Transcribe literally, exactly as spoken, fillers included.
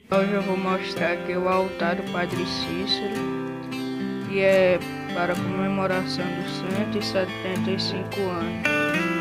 Hoje eu vou mostrar aqui o altar do Padre Cícero, que é para comemoração dos cento e setenta e cinco anos.